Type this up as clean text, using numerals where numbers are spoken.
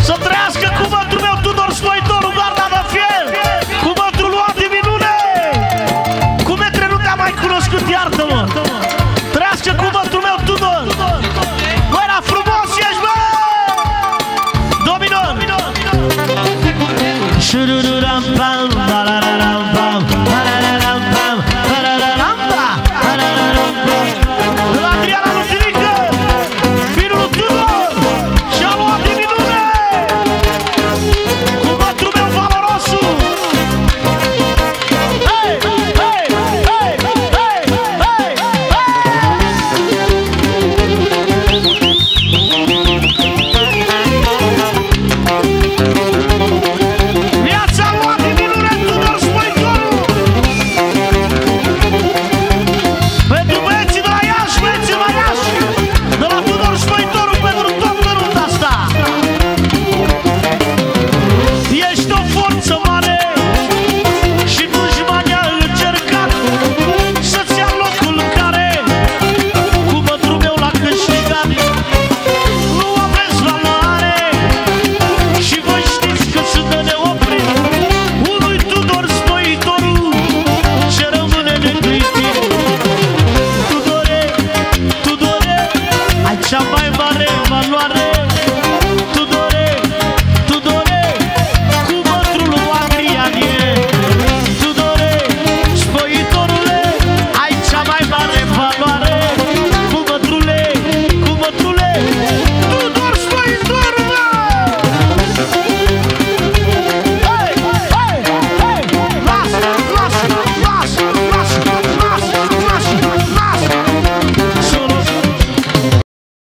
Să trăiască cuvântul meu Tudor Stoitorul, garda de fier, cuvântul luat de minune. Cu metre nu te-am mai cunoscut, iartă-mă. Trăiască cuvântul meu Tudor. Băi, la frumos ești, bă! Dominor! Șurururam-pam,